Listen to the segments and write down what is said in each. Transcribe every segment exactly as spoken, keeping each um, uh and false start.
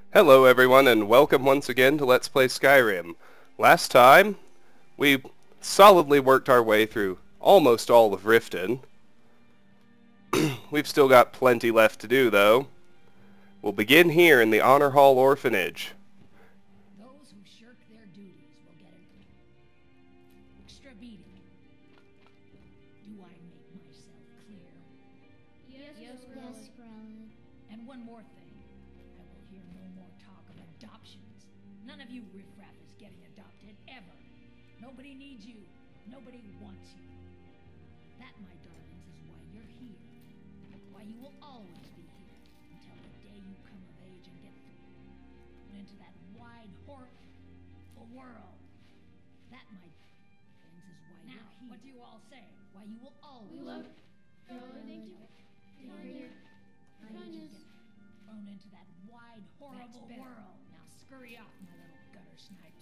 Hello everyone, and welcome once again to Let's Play Skyrim. Last time, we solidly worked our way through almost all of Riften. We've still got plenty left to do, though. We'll begin here in the Honorhall Orphanage. Those who shirk their duties will get an extra beating. Do I make myself clear? Yes, yes, yes, Grelod. And one more thing. I will hear no more talk of adoptions. None of you riffraff is getting adopted, ever. Nobody needs you. Nobody wants you. That, my darlings, is why you're here. Why you will always be here until the day you come of age and get thrown into that wide, horrible world. That, my things, is why now, you're here. What do you all say? Why you will always We love Grelod. Thank you. Thank Thank you. you. Why did you get thrown into that wide, horrible world? Now scurry off, my little gutter snipes.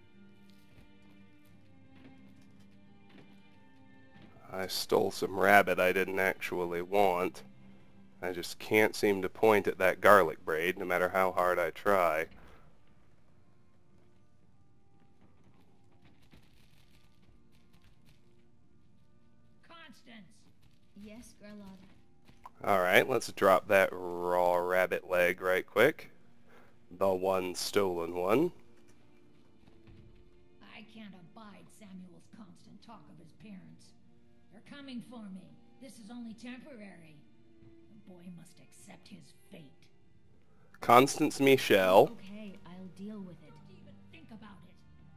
I stole some rabbit I didn't actually want. I just can't seem to point at that garlic braid, no matter how hard I try. Constance! Yes, Grelod. Alright, let's drop that raw rabbit leg right quick. The one stolen one. I can't abide Samuel's constant talk of his parents. They're coming for me. This is only temporary. The boy must accept his fate. Constance Michelle. Okay, I'll deal with it. Don't even think about it.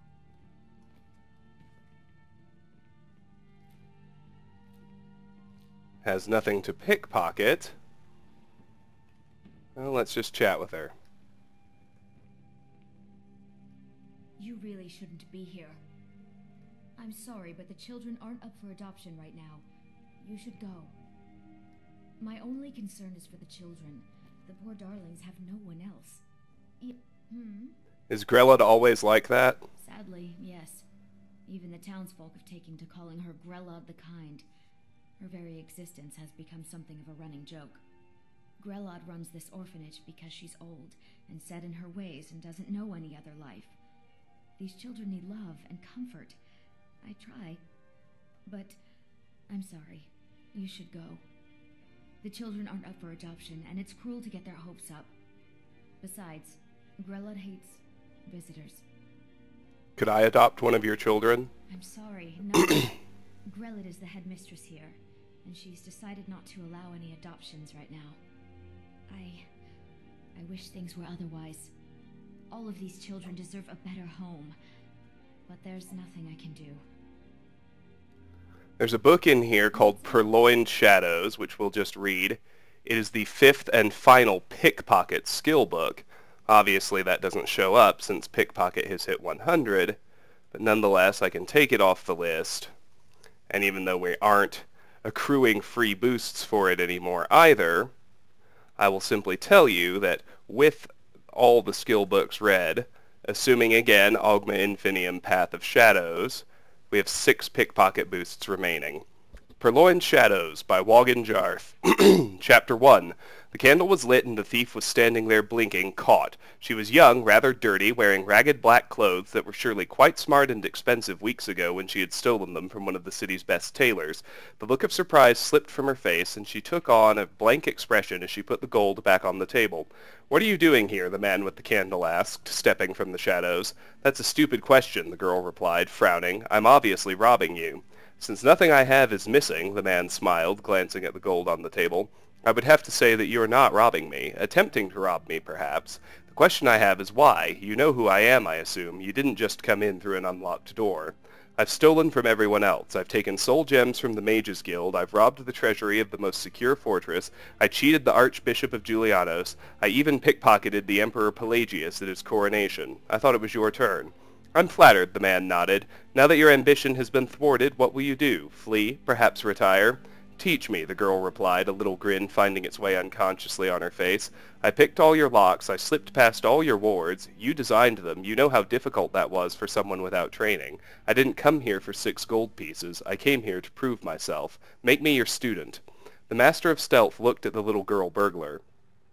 Has nothing to pickpocket. Well, let's just chat with her. You really shouldn't be here. I'm sorry, but the children aren't up for adoption right now. You should go. My only concern is for the children. The poor darlings have no one else. Y hmm? Is Grelod always like that? Sadly, yes. Even the townsfolk have taken to calling her Grelod the Kind. Her very existence has become something of a running joke. Grelod runs this orphanage because she's old and set in her ways and doesn't know any other life. These children need love and comfort. I try, but I'm sorry. You should go. The children aren't up for adoption, and it's cruel to get their hopes up. Besides, Grelod hates visitors. Could I adopt one of your children? I'm sorry, no. Grelod is the headmistress here, and she's decided not to allow any adoptions right now. I... I wish things were otherwise. All of these children deserve a better home, but there's nothing I can do. There's a book in here called Purloined Shadows, which we'll just read. It is the fifth and final pickpocket skill book. Obviously that doesn't show up since pickpocket has hit one hundred, but nonetheless I can take it off the list. And even though we aren't accruing free boosts for it anymore either, I will simply tell you that with all the skill books read, assuming again Augma Infinium Path of Shadows, we have six pickpocket boosts remaining. Purloined Shadows by Wogan Jarth. Chapter one. The candle was lit and the thief was standing there blinking, caught. She was young, rather dirty, wearing ragged black clothes that were surely quite smart and expensive weeks ago when she had stolen them from one of the city's best tailors. The look of surprise slipped from her face, and she took on a blank expression as she put the gold back on the table. "What are you doing here?" the man with the candle asked, stepping from the shadows. "That's a stupid question," the girl replied, frowning. "I'm obviously robbing you." "Since nothing I have is missing," the man smiled, glancing at the gold on the table, "I would have to say that you are not robbing me. Attempting to rob me, perhaps. The question I have is why. You know who I am, I assume. You didn't just come in through an unlocked door. I've stolen from everyone else. I've taken soul gems from the Mages Guild. I've robbed the treasury of the most secure fortress. I cheated the Archbishop of Julianos. I even pickpocketed the Emperor Pelagius at his coronation. I thought it was your turn." "I'm flattered," the man nodded. "Now that your ambition has been thwarted, what will you do? Flee? Perhaps retire?" "Teach me," the girl replied, a little grin finding its way unconsciously on her face. "I picked all your locks, I slipped past all your wards. You designed them. You know how difficult that was for someone without training. I didn't come here for six gold pieces. I came here to prove myself. Make me your student." The Master of Stealth looked at the little girl burglar.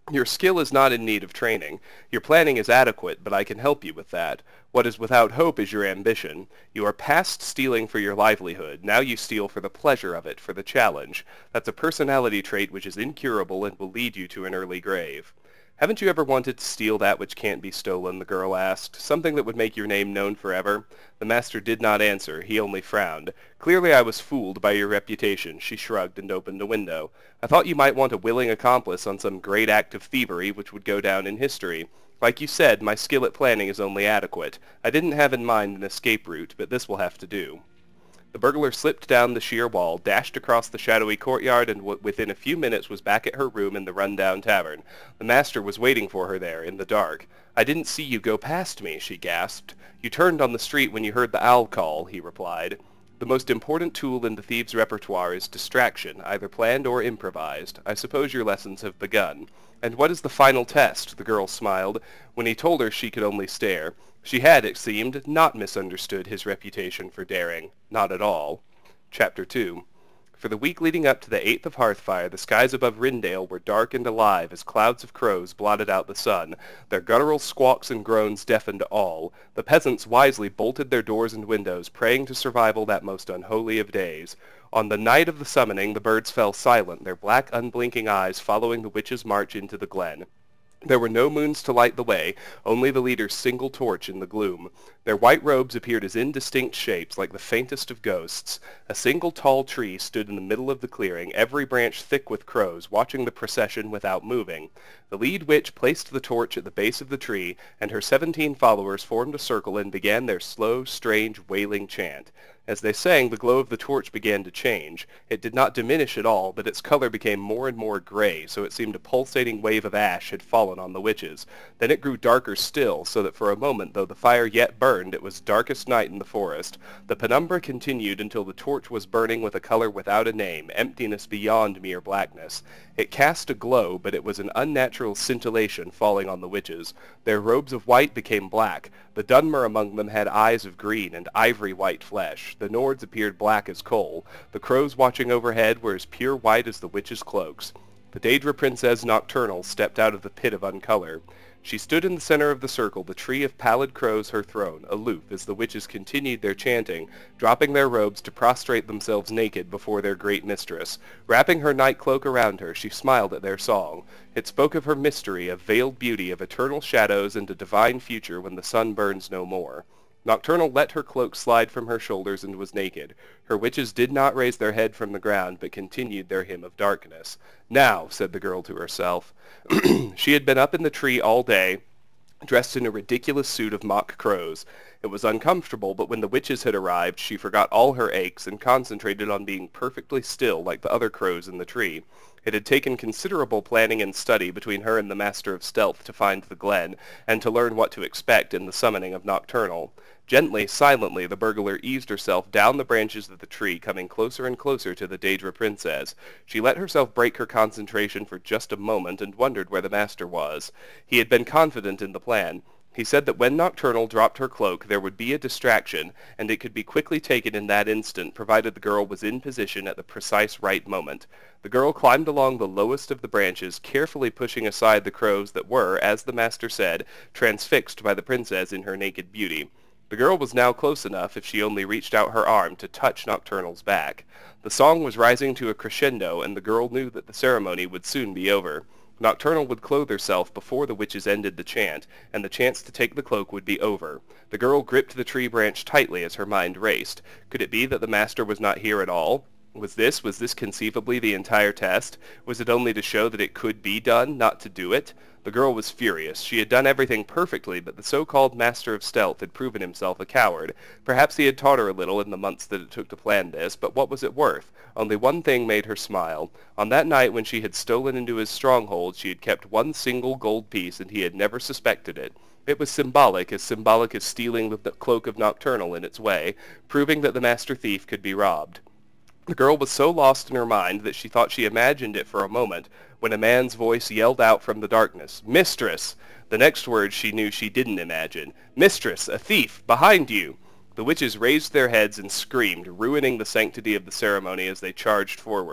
Your skill is not in need of training. Your planning is adequate, but I can help you with that. What is without hope is your ambition. You are past stealing for your livelihood. Now you steal for the pleasure of it, for the challenge. That's a personality trait which is incurable and will lead you to an early grave. Haven't you ever wanted to steal that which can't be stolen? The girl asked. Something that would make your name known forever? The master did not answer. He only frowned. Clearly I was fooled by your reputation. She shrugged and opened a window. I thought you might want a willing accomplice on some great act of thievery which would go down in history. Like you said, my skill at planning is only adequate. I didn't have in mind an escape route, but this will have to do. The burglar slipped down the sheer wall, dashed across the shadowy courtyard, and w within a few minutes was back at her room in the run-down tavern. The master was waiting for her there, in the dark. I didn't see you go past me, she gasped. You turned on the street when you heard the owl call, he replied. The most important tool in the thieves' repertoire is distraction, either planned or improvised. I suppose your lessons have begun. And what is the final test? The girl smiled. When he told her, she could only stare. She had, it seemed, not misunderstood his reputation for daring. Not at all. Chapter two. For the week leading up to the eighth of Hearthfire, the skies above Rindale were dark and alive as clouds of crows blotted out the sun. Their guttural squawks and groans deafened all. The peasants wisely bolted their doors and windows, praying to survival that most unholy of days. On the night of the summoning, the birds fell silent, their black, unblinking eyes following the witch's march into the glen. There were no moons to light the way, only the leader's single torch in the gloom. Their white robes appeared as indistinct shapes, like the faintest of ghosts. A single tall tree stood in the middle of the clearing, every branch thick with crows, watching the procession without moving. The lead witch placed the torch at the base of the tree, and her seventeen followers formed a circle and began their slow, strange, wailing chant. As they sang, the glow of the torch began to change. It did not diminish at all, but its color became more and more gray, so it seemed a pulsating wave of ash had fallen on the witches. Then it grew darker still, so that for a moment, though the fire yet burned, it was darkest night in the forest. The penumbra continued until the torch was burning with a color without a name, emptiness beyond mere blackness. It cast a glow, but it was an unnatural scintillation falling on the witches. Their robes of white became black. The Dunmer among them had eyes of green and ivory-white flesh. The Nords appeared black as coal. The crows watching overhead were as pure white as the witches' cloaks. The Daedra Princess Nocturnal stepped out of the pit of uncolor. She stood in the center of the circle, the tree of pallid crows her throne, aloof as the witches continued their chanting, dropping their robes to prostrate themselves naked before their great mistress. Wrapping her night cloak around her, she smiled at their song. It spoke of her mystery, of veiled beauty, of eternal shadows, and a divine future when the sun burns no more. Nocturnal let her cloak slide from her shoulders and was naked. Her witches did not raise their head from the ground, but continued their hymn of darkness. Now, said the girl to herself. She had been up in the tree all day, dressed in a ridiculous suit of mock crows. It was uncomfortable, but when the witches had arrived, she forgot all her aches and concentrated on being perfectly still like the other crows in the tree. It had taken considerable planning and study between her and the Master of Stealth to find the glen, and to learn what to expect in the summoning of Nocturnal. Gently, silently, the burglar eased herself down the branches of the tree, coming closer and closer to the Daedra Princess. She let herself break her concentration for just a moment, and wondered where the Master was. He had been confident in the plan. He said that when Nocturnal dropped her cloak, there would be a distraction, and it could be quickly taken in that instant, provided the girl was in position at the precise right moment. The girl climbed along the lowest of the branches, carefully pushing aside the crows that were, as the Master said, transfixed by the princess in her naked beauty. The girl was now close enough, if she only reached out her arm, to touch Nocturnal's back. The song was rising to a crescendo, and the girl knew that the ceremony would soon be over. Nocturnal would clothe herself before the witches ended the chant, and the chance to take the cloak would be over. The girl gripped the tree branch tightly as her mind raced. Could it be that the Master was not here at all? Was this, was this conceivably the entire test? Was it only to show that it could be done, not to do it? The girl was furious. She had done everything perfectly, but the so-called Master of Stealth had proven himself a coward. Perhaps he had taught her a little in the months that it took to plan this, but what was it worth? Only one thing made her smile. On that night when she had stolen into his stronghold, she had kept one single gold piece, and he had never suspected it. It was symbolic, as symbolic as stealing the cloak of Nocturnal in its way, proving that the Master Thief could be robbed. The girl was so lost in her mind that she thought she imagined it for a moment, when a man's voice yelled out from the darkness, "Mistress!" The next word she knew she didn't imagine. "Mistress! A thief! Behind you!" The witches raised their heads and screamed, ruining the sanctity of the ceremony as they charged forward.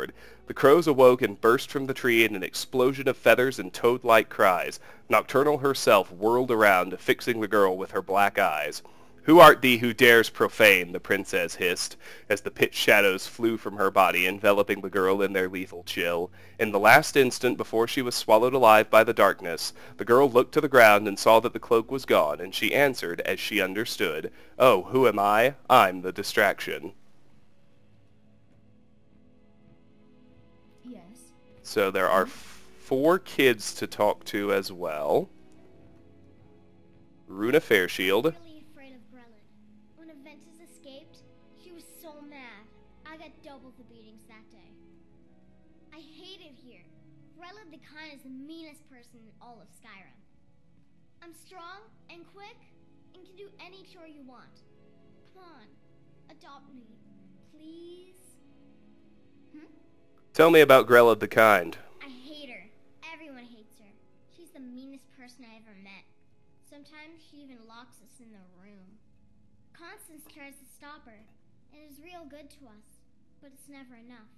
The crows awoke and burst from the tree in an explosion of feathers and toad-like cries. Nocturnal herself whirled around, fixing the girl with her black eyes. "Who art thee who dares profane?" the princess hissed, as the pitch shadows flew from her body, enveloping the girl in their lethal chill. In the last instant before she was swallowed alive by the darkness, the girl looked to the ground and saw that the cloak was gone, and she answered, as she understood, "Oh, who am I? I'm the distraction." Yes. So there are f- four kids to talk to as well. Runa Fairshield. Really afraid of Grelod. When Aventus escaped, she was so mad. I got double the beatings that day. I hate it here. Grelod the Kind is the meanest person in all of Skyrim. I'm strong and quick and can do any chore you want. Come on, adopt me, please. Hmm? Tell me about Grelod the Kind. I hate her. Everyone hates her. She's the meanest person I ever met. Sometimes she even locks us in the room. Constance tries to stop her, and is real good to us, but it's never enough.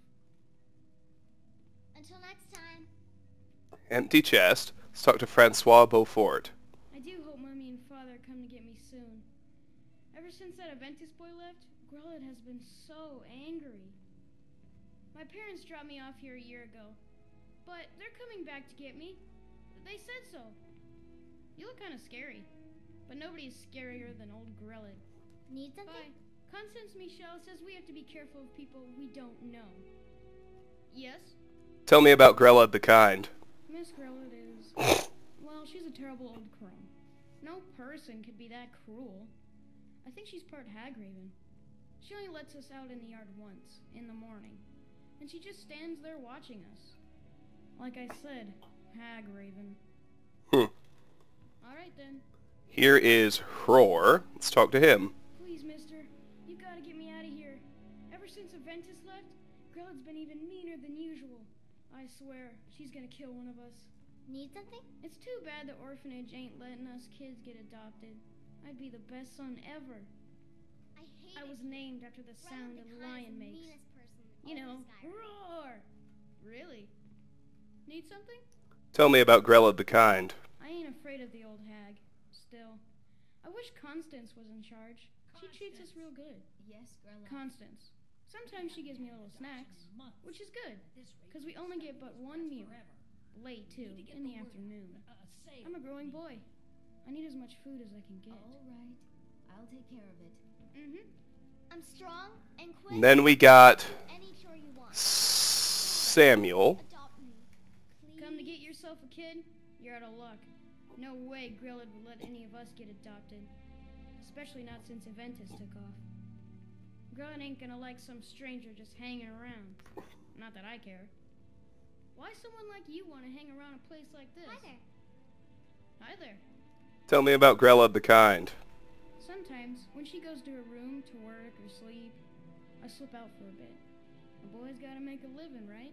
Until next time. Empty chest. Let's talk to Francois Beaufort. I do hope Mummy and Father come to get me soon. Ever since that Aventus boy left, Grelod has been so angry. My parents dropped me off here a year ago, but they're coming back to get me. They said so. You look kind of scary, but nobody is scarier than old Grelod. Need something? Bye. Constance Michelle says we have to be careful of people we don't know. Yes? Tell me about Grelod the Kind. Miss Grelod is... well, she's a terrible old crone. No person could be that cruel. I think she's part Hagraven. She only lets us out in the yard once, in the morning. And she just stands there watching us. Like I said, Hagraven. Hmm. Alright then. Here is Hror. Let's talk to him. Please, mister. You gotta get me out of here. Ever since Aventus left, Grelod's been even meaner than usual. I swear, she's gonna kill one of us. Need something? It's too bad the orphanage ain't letting us kids get adopted. I'd be the best son ever. I hate I was it. named after the Grelod sound the a Kind is lion the makes. meanest person in You all know, of Skyrim. roar! Really? Need something? Tell me about Grelod the Kind. I ain't afraid of the old hag. Still. I wish Constance was in charge. She treats us real good. Yes, Grelod. Constance. Sometimes she gives me little snacks, which is good, because we only get but one meal. Late, too, in the afternoon. I'm a growing boy. I need as much food as I can get. All right. I'll take care of it. Mm-hmm. I'm strong and quick. And then we got Any chore you want. Samuel. Adopt me, please. Come to get yourself a kid? You're out of luck. No way Grelod would let any of us get adopted. Especially not since Aventus took off. Grelod ain't gonna like some stranger just hanging around. Not that I care. Why someone like you want to hang around a place like this? Hi there. Hi there. Tell me about Grelod the Kind. Sometimes, when she goes to her room to work or sleep, I slip out for a bit. A boy's gotta make a living, right?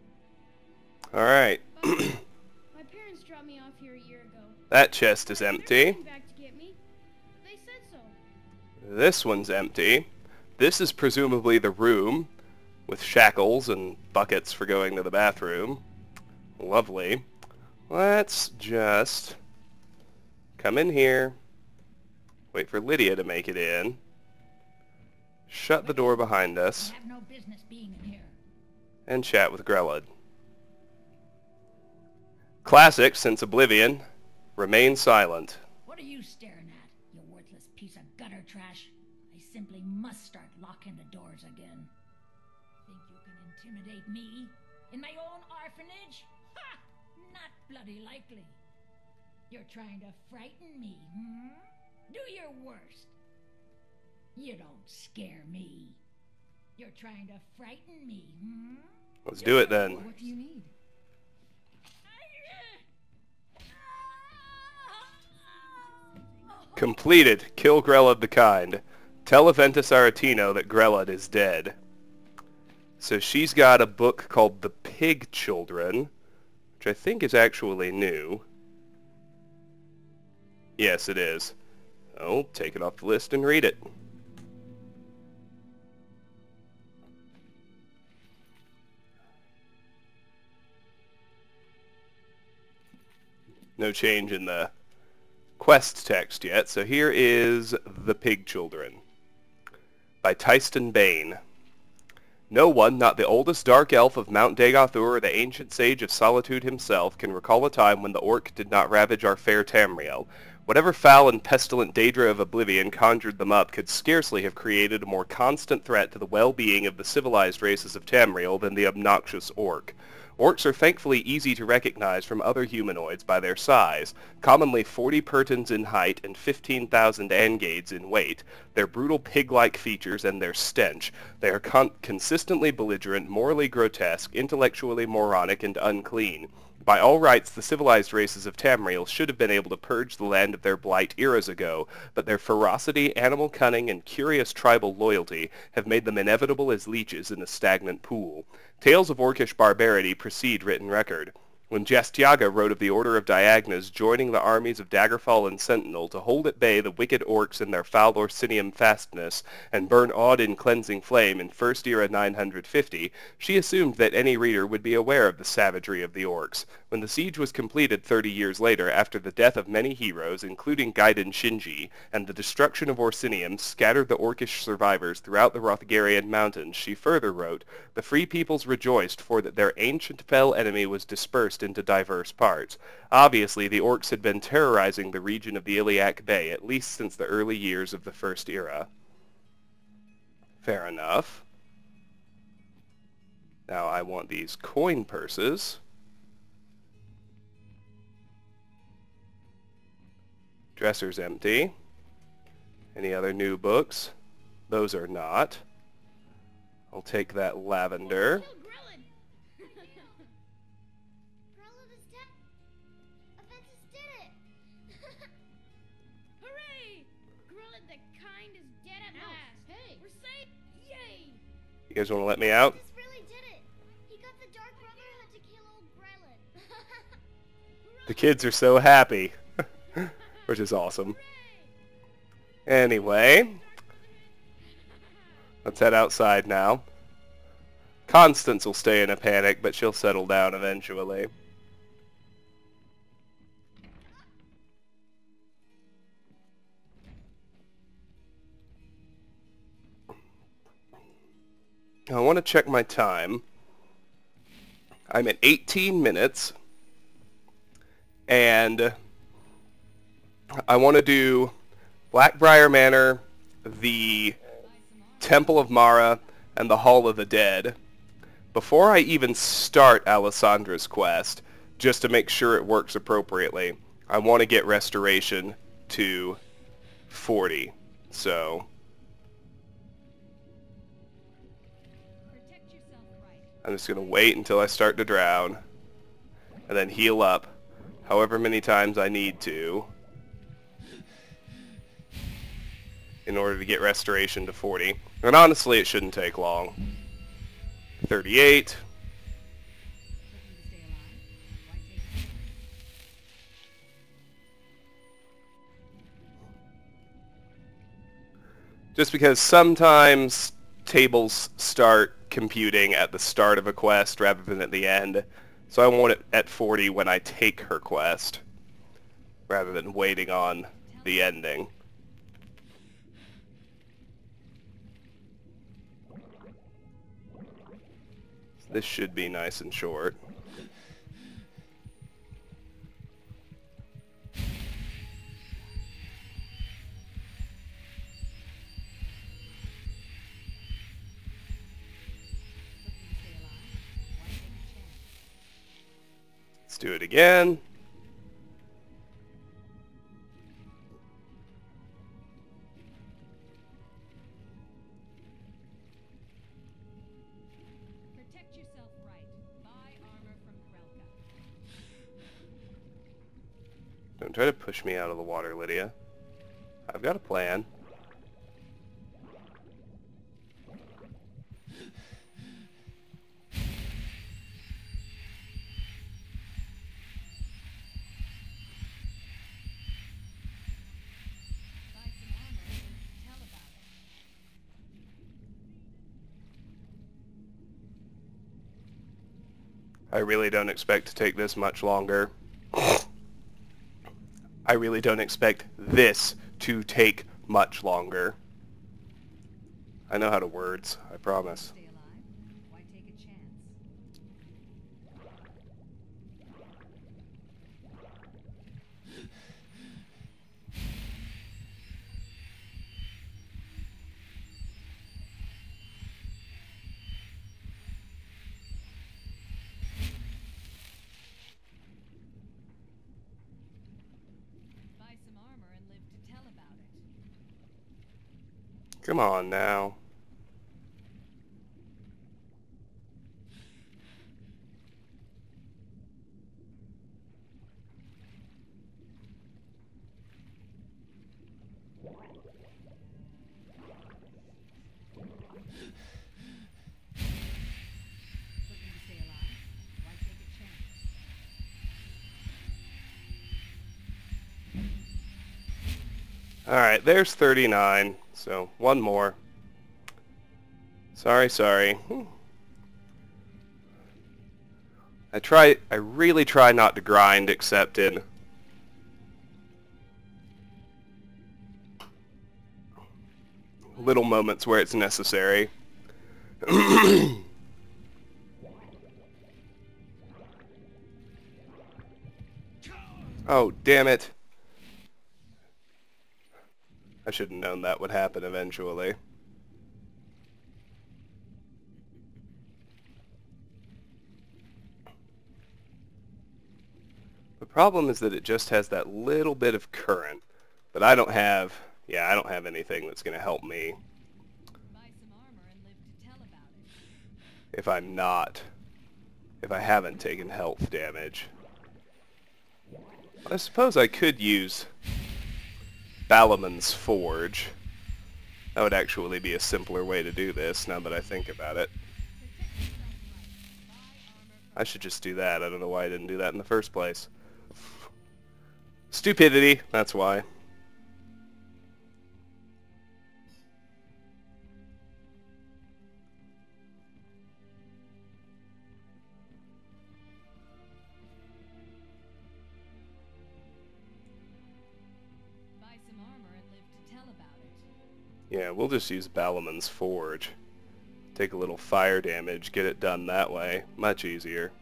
Alright. But my parents dropped me off here a year ago. That chest is They're empty. coming back to get me. They said so. This one's empty. This is presumably the room, with shackles and buckets for going to the bathroom. Lovely. Let's just come in here, wait for Lydia to make it in, shut the door behind us, You have no business being in here. and chat with Grelod. Classic since Oblivion. Remain silent. What are you staring at, you worthless piece of gutter trash? I simply must start locking the doors again. Think you can intimidate me? In my own orphanage? Ha! Not bloody likely. You're trying to frighten me, hmm? Do your worst. You don't scare me. You're trying to frighten me, hmm? Let's do it then. What do you need? Completed. Kill Grelod the Kind. Tell Aventus Aretino that Grelod is dead. So she's got a book called The Pig Children, which I think is actually new. Yes, it is. Oh, take it off the list and read it. No change in the quest text yet. So here is The Pig Children by Tyston Bane. No one, not the oldest dark elf of Mount Dagothur or the ancient sage of Solitude himself, can recall a time when the orc did not ravage our fair Tamriel. Whatever foul and pestilent daedra of oblivion conjured them up could scarcely have created a more constant threat to the well-being of the civilized races of Tamriel than the obnoxious orc. Orcs are thankfully easy to recognize from other humanoids by their size, commonly forty pertons in height and fifteen thousand angades in weight, their brutal pig-like features and their stench. They are con- consistently belligerent, morally grotesque, intellectually moronic, and unclean. By all rights, the civilized races of Tamriel should have been able to purge the land of their blight eras ago, but their ferocity, animal cunning, and curious tribal loyalty have made them inevitable as leeches in a stagnant pool. Tales of orcish barbarity precede written record. When Jastiaga wrote of the Order of Diagnas joining the armies of Daggerfall and Sentinel to hold at bay the wicked orcs in their foul Orsinium fastness and burn Odd in cleansing flame in First Era nine hundred fifty, she assumed that any reader would be aware of the savagery of the orcs. When the siege was completed thirty years later, after the death of many heroes, including Gaiden Shinji, and the destruction of Orsinium scattered the orcish survivors throughout the Rothgarian mountains, she further wrote, "The free peoples rejoiced, for that their ancient fell enemy was dispersed into diverse parts." Obviously, the orcs had been terrorizing the region of the Iliac Bay, at least since the early years of the First Era. Fair enough. Now I want these coin purses. Dresser's empty. Any other new books? Those are not. I'll take that lavender. Grelod is dead. Aventus did it. Hooray! Grelod the Kind is dead at last. Hey, we're safe. Yay! You guys want to let me out? Aventus really did it. He got the Dark Brotherhood to kill old Grelod. The kids are so happy. Which is awesome. Anyway, let's head outside now. Constance will stay in a panic, but she'll settle down eventually. I want to check my time. I'm at eighteen minutes, and I want to do Black-Briar Manor, the Temple of Mara, and the Hall of the Dead before I even start Alessandra's quest, just to make sure it works appropriately. I want to get restoration to forty, so I'm just going to wait until I start to drown, and then heal up however many times I need to in order to get restoration to forty. And honestly, it shouldn't take long. thirty-eight. Just because sometimes tables start computing at the start of a quest rather than at the end. So I want it at forty when I take her quest, rather than waiting on the ending. This should be nice and short. Let's do it again. Protect yourself right. Buy armor from Grelod. Don't try to push me out of the water, Lydia. I've got a plan. Buy some armor and tell about it. I really don't expect to take this much longer. I really don't expect this to take much longer. I know how to words, I promise. Stay alive? Why take a chance? Buy some armor and live to tell about it. Come on now. Looking to stay alive? Why take a chance? Alright, there's thirty-nine, so one more. Sorry, sorry. I try, I really try not to grind except in little moments where it's necessary. Oh, damn it. I should have known that would happen eventually. The problem is that it just has that little bit of current, but I don't have, yeah, I don't have anything that's going to help me Buy some armor and live to tell about it. if I'm not, if I haven't taken health damage. I suppose I could use Balamon's Forge. That would actually be a simpler way to do this, now that I think about it. I should just do that. I don't know why I didn't do that in the first place. Stupidity, that's why. Buy some armor and live to tell about it. Yeah, we'll just use Balamon's Forge. Take a little fire damage, get it done that way. Much easier.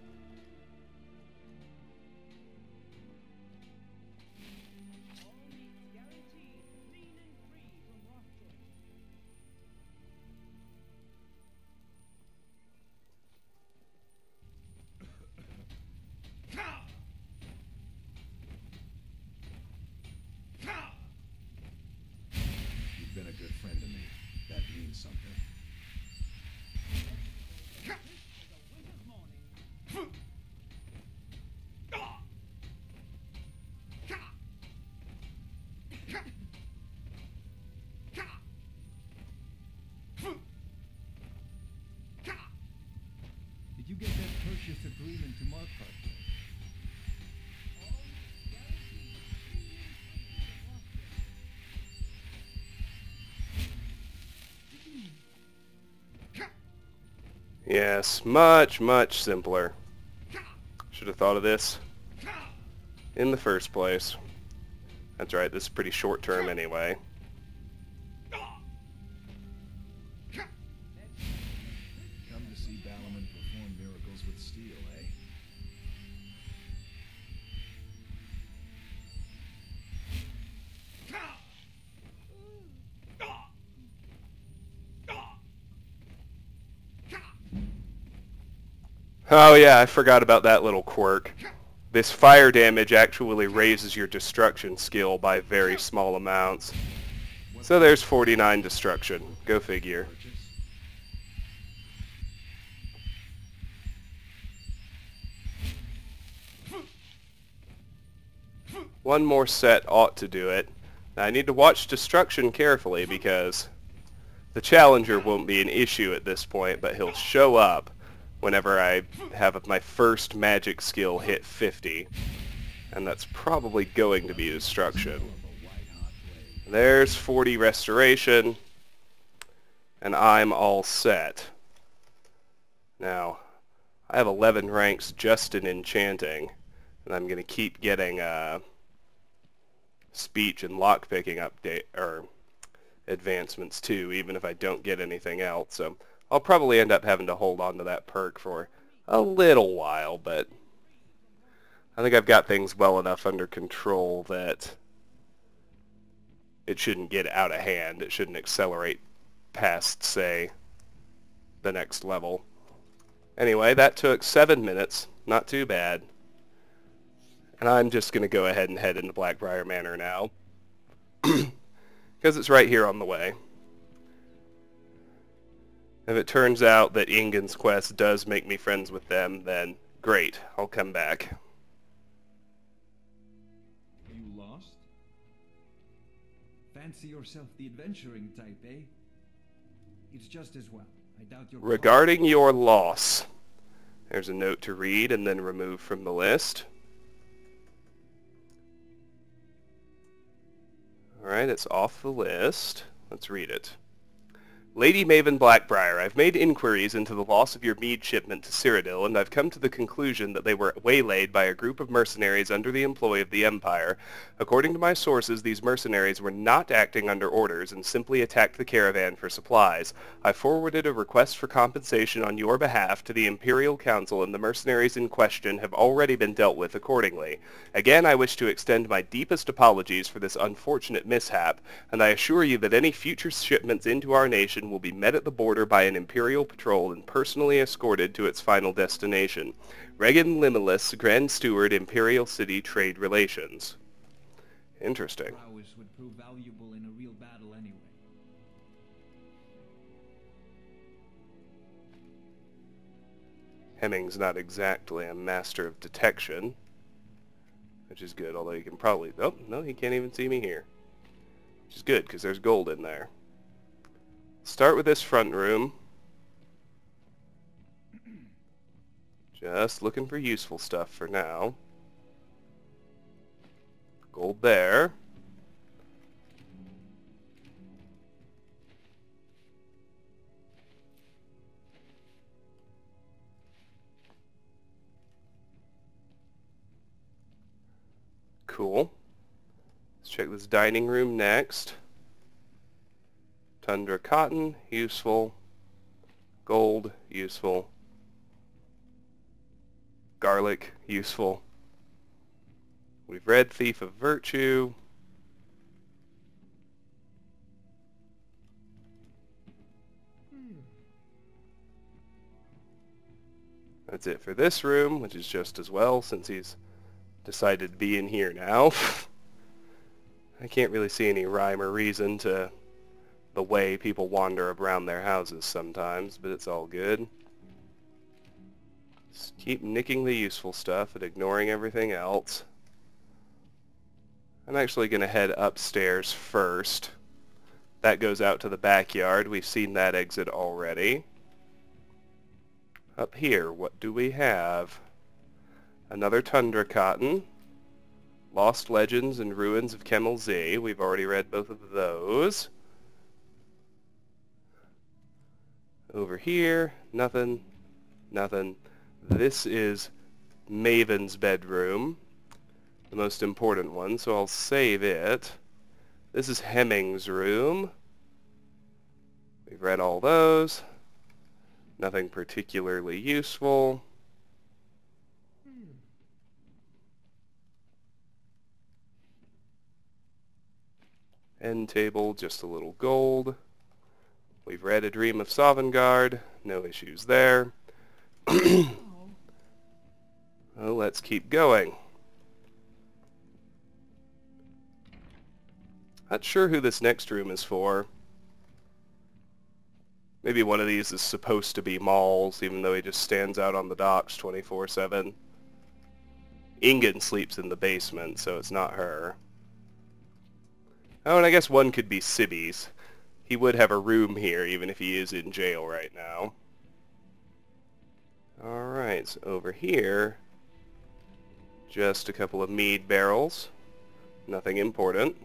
You've been a good friend to me. That means something. Did you get that purchase agreement to Markart? Yes, much, much simpler. Should have thought of this in the first place. That's right, this is pretty short term anyway. Come to see Balamon perform miracles with steel, eh? Oh yeah, I forgot about that little quirk. This fire damage actually raises your destruction skill by very small amounts. So there's forty-nine destruction. Go figure. Purchase? One more set ought to do it. Now I need to watch destruction carefully because the challenger won't be an issue at this point, but he'll show up whenever I have my first magic skill hit fifty. And that's probably going to be destruction. There's forty restoration, and I'm all set. Now, I have eleven ranks just in enchanting, and I'm going to keep getting uh, speech and lockpicking update or advancements too, even if I don't get anything else. So I'll probably end up having to hold on to that perk for a little while, but I think I've got things well enough under control that it shouldn't get out of hand. It shouldn't accelerate past, say, the next level. Anyway, that took seven minutes. Not too bad. And I'm just going to go ahead and head into Black-Briar Manor now, because it's right here on the way. If it turns out that Ingen's quest does make me friends with them, then great, I'll come back. You lost? Fancy yourself the adventuring type, eh? It's just as well. I doubt you're... Regarding your loss. There's a note to read and then remove from the list. Alright, it's off the list. Let's read it. Lady Maven Black-Briar, I've made inquiries into the loss of your mead shipment to Cyrodiil, and I've come to the conclusion that they were waylaid by a group of mercenaries under the employ of the Empire. According to my sources, these mercenaries were not acting under orders and simply attacked the caravan for supplies. I forwarded a request for compensation on your behalf to the Imperial Council, and the mercenaries in question have already been dealt with accordingly. Again, I wish to extend my deepest apologies for this unfortunate mishap, and I assure you that any future shipments into our nation will be met at the border by an Imperial patrol and personally escorted to its final destination. Regan Limilis, Grand Steward, Imperial City Trade Relations. Interesting. Prowess would prove valuable in a real battle anyway. Hemming's not exactly a master of detection, which is good, although he can probably... Oh, no, he can't even see me here. Which is good, because there's gold in there. Start with this front room. Just looking for useful stuff for now. Gold there. Cool. Let's check this dining room next. Tundra cotton, useful. Gold, useful. Garlic, useful. We've read Thief of Virtue. That's it for this room, which is just as well since he's decided to be in here now. I can't really see any rhyme or reason to the way people wander around their houses sometimes, but it's all good. Just keep nicking the useful stuff and ignoring everything else. I'm actually going to head upstairs first. That goes out to the backyard. We've seen that exit already. Up here, what do we have? Another Tundra Cotton. Lost Legends and Ruins of Kemel Z. We've already read both of those. Over here, nothing, nothing. This is Maven's bedroom, the most important one, so I'll save it. This is Hemming's room. We've read all those. Nothing particularly useful. End table, just a little gold. We've read A Dream of Sovngarde. No issues there. Well, let's keep going. Not sure who this next room is for. Maybe one of these is supposed to be Maul's, even though he just stands out on the docks twenty-four seven. Ingen sleeps in the basement, so it's not her. Oh, and I guess one could be Sibby's. He would have a room here, even if he is in jail right now. Alright, so over here, just a couple of mead barrels. Nothing important.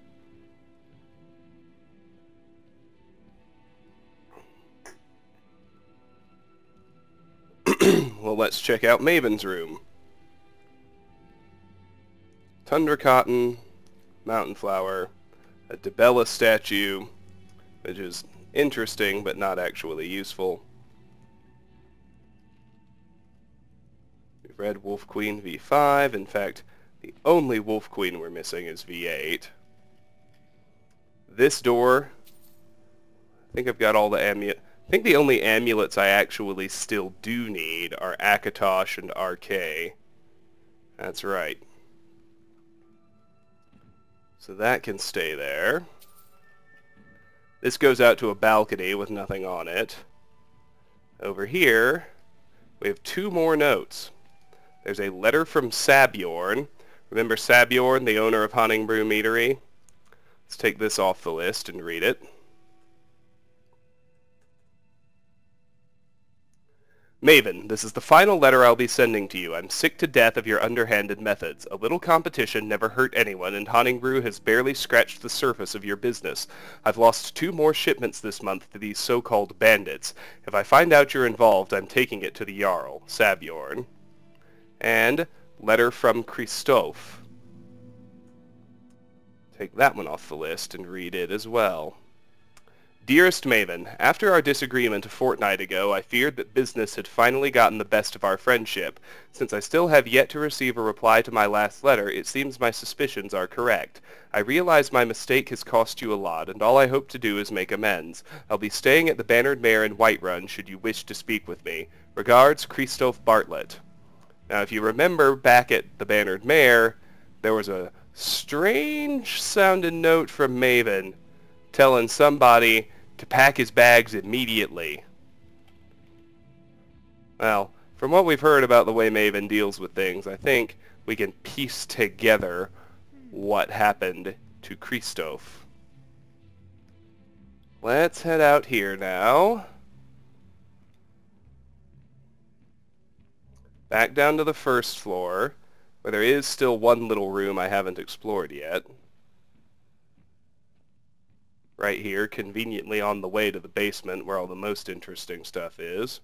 Well, let's check out Maven's room. Tundra cotton, mountain flower, a Dibella statue, which is interesting but not actually useful. We've read Wolf Queen V five. In fact, the only Wolf Queen we're missing is V eight. This door, I think I've got all the amulet. I think the only amulets I actually still do need are Akatosh and R K. That's right. So that can stay there. This goes out to a balcony with nothing on it. Over here, we have two more notes. There's a letter from Sabjorn. Remember Sabjorn, the owner of Honningbrew Meadery? Let's take this off the list and read it. Maven, this is the final letter I'll be sending to you. I'm sick to death of your underhanded methods. A little competition never hurt anyone, and Honningbrew has barely scratched the surface of your business. I've lost two more shipments this month to these so-called bandits. If I find out you're involved, I'm taking it to the Jarl, Sabjorn. And letter from Christophe. Take that one off the list and read it as well. Dearest Maven, after our disagreement a fortnight ago, I feared that business had finally gotten the best of our friendship. Since I still have yet to receive a reply to my last letter, it seems my suspicions are correct. I realize my mistake has cost you a lot, and all I hope to do is make amends. I'll be staying at the Bannered Mare in Whiterun should you wish to speak with me. Regards, Christophe Bartlett. Now, if you remember back at the Bannered Mare, there was a strange-sounding note from Maven telling somebody to pack his bags immediately. Well, from what we've heard about the way Maven deals with things, I think we can piece together what happened to Christophe. Let's head out here now. Back down to the first floor, where there is still one little room I haven't explored yet. Right here, conveniently on the way to the basement where all the most interesting stuff is.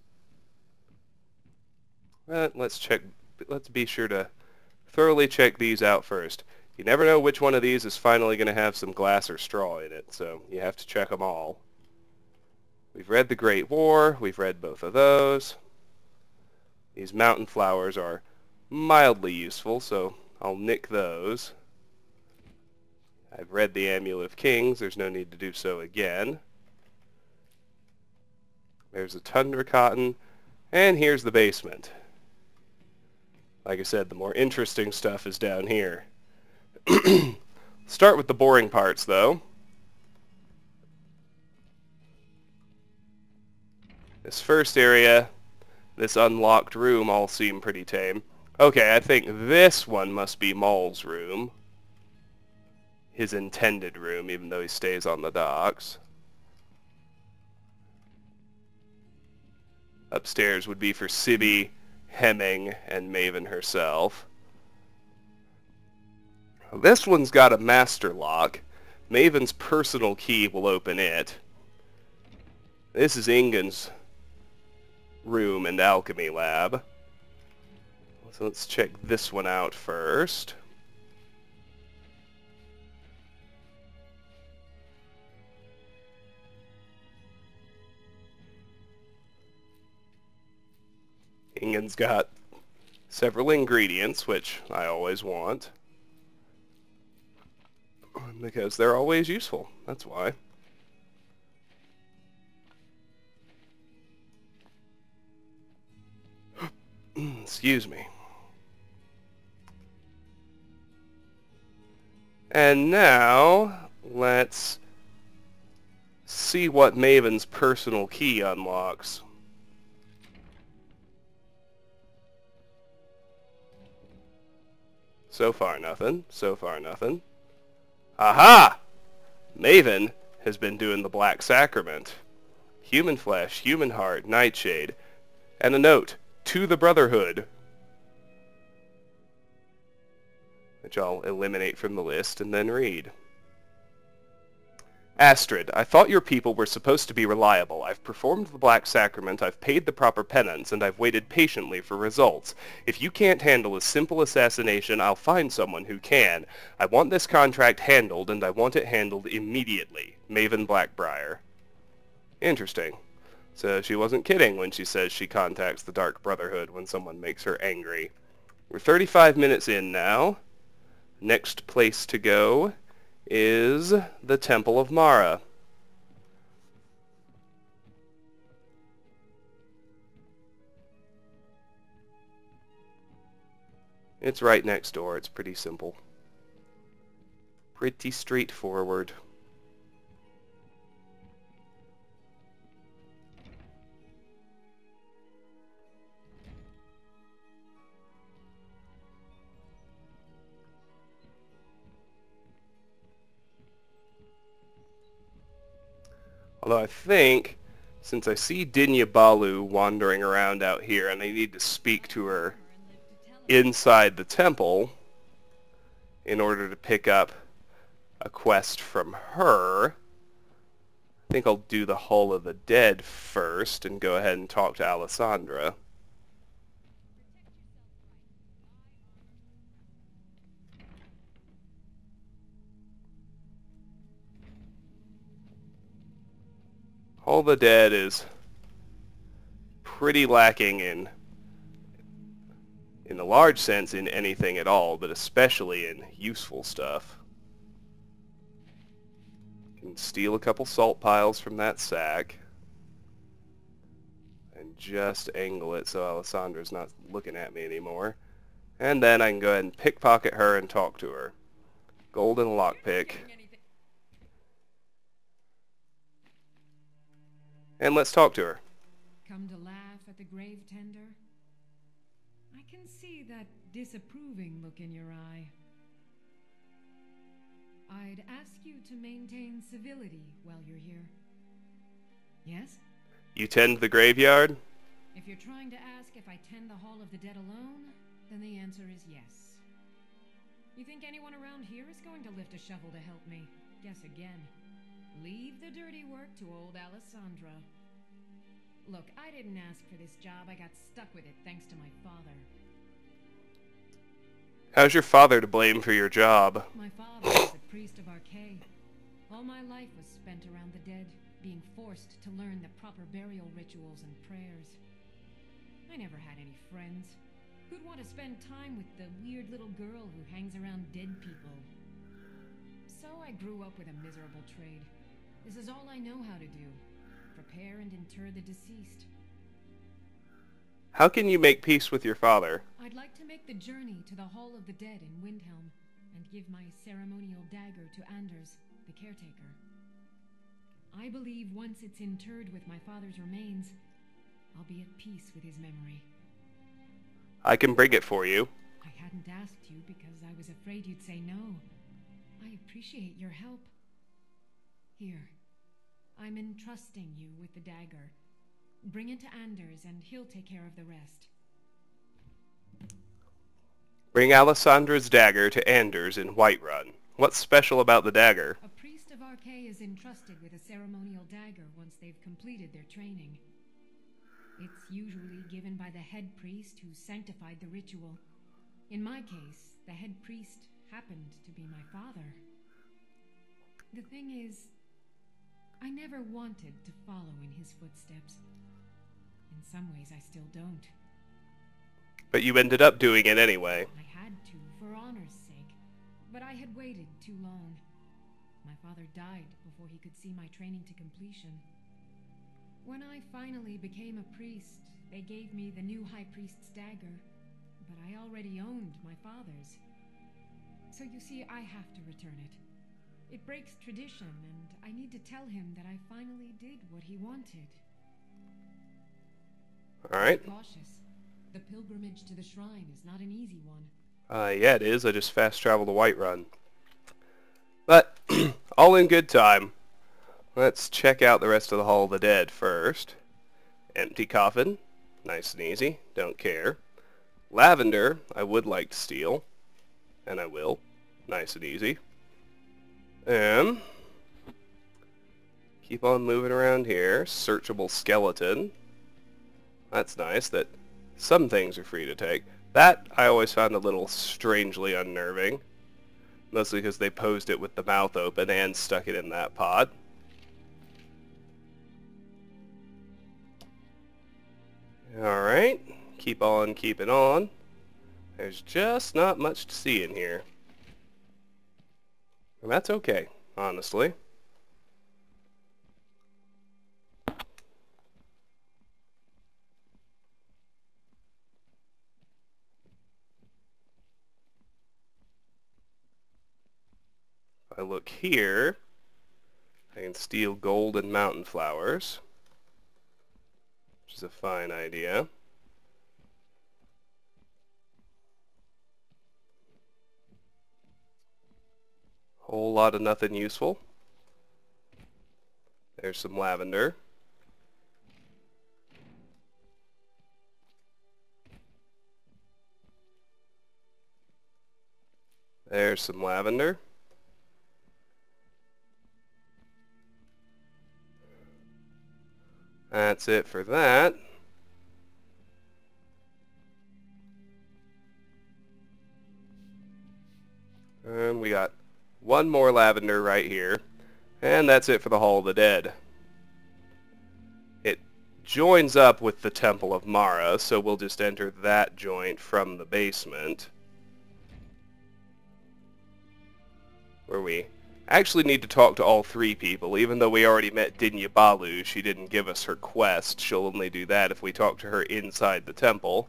But let's check, let's be sure to thoroughly check these out first. You never know which one of these is finally going to have some glass or straw in it, so you have to check them all. We've read The Great War, we've read both of those. These mountain flowers are mildly useful, so I'll nick those. I've read the Amulet of Kings, there's no need to do so again. There's a Tundra Cotton, and here's the basement. Like I said, the more interesting stuff is down here. Start with the boring parts, though. This first area, this unlocked room, all seem pretty tame. Okay, I think this one must be Maul's room. His intended room, even though he stays on the docks. Upstairs would be for Sibby, Hemming, and Maven herself. This one's got a master lock. Maven's personal key will open it. This is Ingun's room and alchemy lab. So let's check this one out first. Ingun's got several ingredients, which I always want. Because they're always useful. That's why. Excuse me. And now, let's see what Maven's personal key unlocks. So far, nothing. So far, nothing. Aha! Maven has been doing the Black Sacrament. Human flesh, human heart, nightshade. And a note, to the Brotherhood. Which I'll eliminate from the list and then read. Astrid, I thought your people were supposed to be reliable. I've performed the Black Sacrament, I've paid the proper penance, and I've waited patiently for results. If you can't handle a simple assassination, I'll find someone who can. I want this contract handled, and I want it handled immediately. Maven Black-Briar. Interesting. So she wasn't kidding when she says she contacts the Dark Brotherhood when someone makes her angry. We're thirty-five minutes in now. Next place to go is the Temple of Mara. It's right next door. It's pretty simple. Pretty straightforward. Although I think, since I see Dinya Balu wandering around out here and I need to speak to her inside the temple in order to pick up a quest from her, I think I'll do the Hall of the Dead first and go ahead and talk to Alessandra. Hall of the Dead is pretty lacking in, in the large sense, in anything at all, but especially in useful stuff. Can steal a couple salt piles from that sack and just angle it so Alessandra's not looking at me anymore. And then I can go ahead and pickpocket her and talk to her. Golden lockpick. And let's talk to her. Come to laugh at the grave tender? I can see that disapproving look in your eye. I'd ask you to maintain civility while you're here. Yes? You tend the graveyard? If you're trying to ask if I tend the Hall of the Dead alone, then the answer is yes. You think anyone around here is going to lift a shovel to help me? Guess again. Leave the dirty work to old Alessandra. Look, I didn't ask for this job. I got stuck with it thanks to my father. How's your father to blame for your job? My father was a priest of Archay. All my life was spent around the dead, being forced to learn the proper burial rituals and prayers. I never had any friends. Who'd want to spend time with the weird little girl who hangs around dead people? So I grew up with a miserable trade. This is all I know how to do. Prepare and inter the deceased. How can you make peace with your father? I'd like to make the journey to the Hall of the Dead in Windhelm and give my ceremonial dagger to Anders, the caretaker. I believe once it's interred with my father's remains, I'll be at peace with his memory. I can bring it for you. I hadn't asked you because I was afraid you'd say no. I appreciate your help. Here, I'm entrusting you with the dagger. Bring it to Anders and he'll take care of the rest. Bring Alessandra's dagger to Anders in Whiterun. What's special about the dagger? A priest of Archay is entrusted with a ceremonial dagger once they've completed their training. It's usually given by the head priest who sanctified the ritual. In my case, the head priest happened to be my father. The thing is, I never wanted to follow in his footsteps. In some ways, I still don't. But you ended up doing it anyway. I had to, for honor's sake. But I had waited too long. My father died before he could see my training to completion. When I finally became a priest, they gave me the new High Priest's dagger. But I already owned my father's. So you see, I have to return it. It breaks tradition, and I need to tell him that I finally did what he wanted. Alright. Be cautious. The pilgrimage to the shrine is not an easy one. Uh, yeah, it is. I just fast traveled to Whiterun. But, all in good time. Let's check out the rest of the Hall of the Dead first. Empty coffin. Nice and easy. Don't care. Lavender, I would like to steal. And I will. Nice and easy. And keep on moving around here. Searchable skeleton. That's nice that some things are free to take. That I always found a little strangely unnerving. Mostly because they posed it with the mouth open and stuck it in that pot. Alright, keep on keeping on. There's just not much to see in here. And that's okay, honestly. If I look here, I can steal gold and mountain flowers, which is a fine idea. Whole lot of nothing useful. There's some lavender. There's some lavender. That's it for that. And we got one more lavender right here. And that's it for the Hall of the Dead. It joins up with the Temple of Mara, so we'll just enter that joint from the basement. Where we actually need to talk to all three people. Even though we already met Dinya Balu, she didn't give us her quest. She'll only do that if we talk to her inside the temple.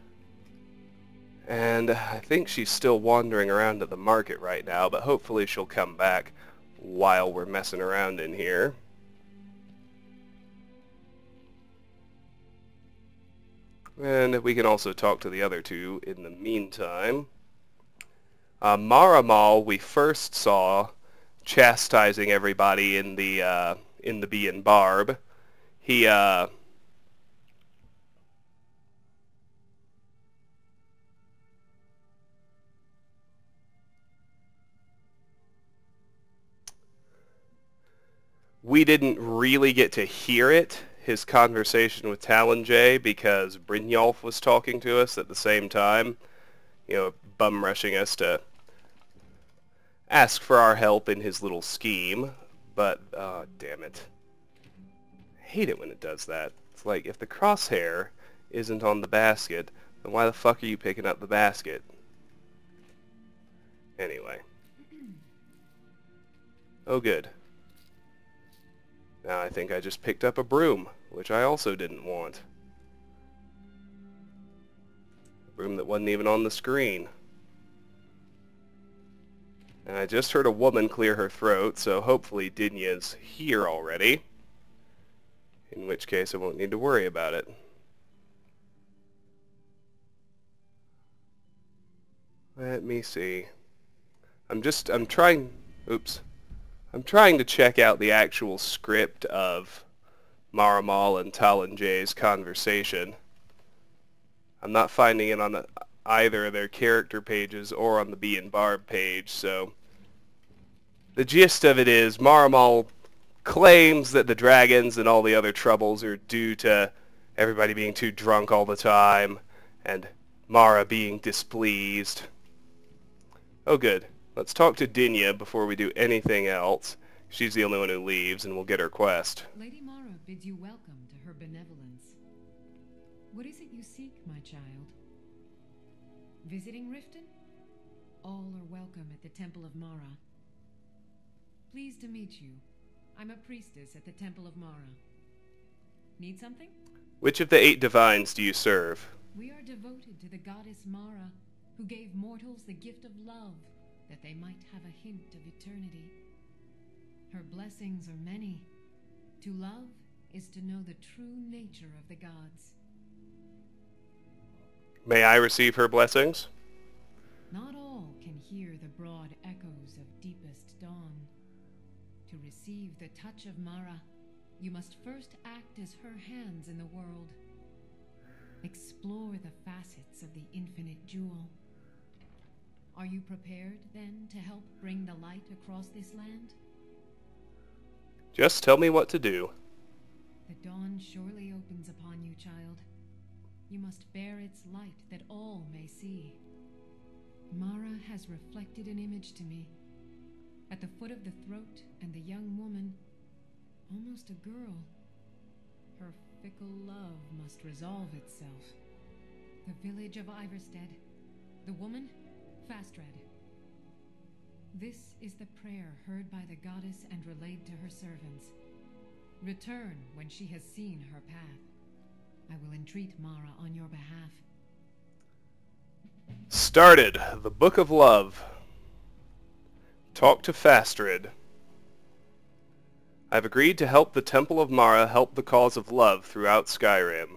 And I think she's still wandering around at the market right now, but hopefully she'll come back while we're messing around in here. And we can also talk to the other two in the meantime. Uh, Maramal we first saw chastising everybody in the uh, in the Bee and Barb. He uh, we didn't really get to hear it, his conversation with Talonjay, because Brynjolf was talking to us at the same time, you know, bum rushing us to ask for our help in his little scheme. But, uh, damn it. I hate it when it does that. It's like, if the crosshair isn't on the basket, then why the fuck are you picking up the basket? Anyway. Oh, good. Now I think I just picked up a broom, which I also didn't want. A broom that wasn't even on the screen. And I just heard a woman clear her throat, so hopefully Dinya's here already. In which case I won't need to worry about it. Let me see. I'm just, I'm trying, oops. I'm trying to check out the actual script of Maramal and Talonjay's conversation. I'm not finding it on the, either of their character pages or on the Bee and Barb page, so the gist of it is Maramal claims that the dragons and all the other troubles are due to everybody being too drunk all the time and Mara being displeased. Oh good. Let's talk to Dinya before we do anything else. She's the only one who leaves, and we'll get her quest. Lady Mara bids you welcome to her benevolence. What is it you seek, my child? Visiting Riften? All are welcome at the Temple of Mara. Pleased to meet you. I'm a priestess at the Temple of Mara. Need something? Which of the eight divines do you serve? We are devoted to the goddess Mara, who gave mortals the gift of love, that they might have a hint of eternity. Her blessings are many. To love is to know the true nature of the gods. May I receive her blessings? Not all can hear the broad echoes of deepest dawn. To receive the touch of Mara, you must first act as her hands in the world. Explore the facets of the infinite jewel. Are you prepared, then, to help bring the light across this land? Just tell me what to do. The dawn surely opens upon you, child. You must bear its light that all may see. Mara has reflected an image to me. At the foot of the throat and the young woman, almost a girl. Her fickle love must resolve itself. The village of Iverstead. The woman, Fastred. This is the prayer heard by the goddess and relayed to her servants. Return when she has seen her path. I will entreat Mara on your behalf. Started. The Book of Love. Talk to Fastred. I've agreed to help the Temple of Mara help the cause of love throughout Skyrim.